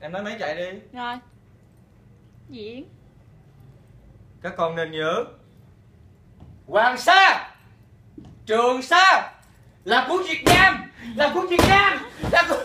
Em nói máy chạy đi. Rồi. Diễn. Các con nên nhớ, Hoàng Sa, Trường Sa là của Việt Nam, là của Việt Nam, là của